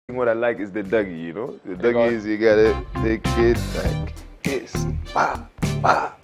What I like is the Dougie, you know? The Dougie is you gotta take it like this. Bah, bah.